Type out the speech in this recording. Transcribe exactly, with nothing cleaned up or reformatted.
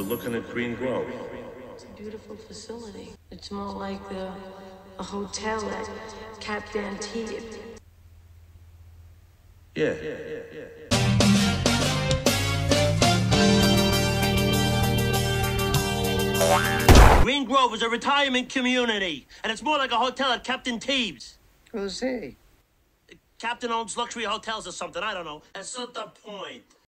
looking at Green Grove. It's a beautiful facility. It's more like the, a hotel at Captain TEEBS. Yeah, yeah, yeah, yeah. Green Grove is a retirement community, and it's more like a hotel at Captain TEEBS. Who's he? Captain owns luxury hotels or something, I don't know. That's not the point.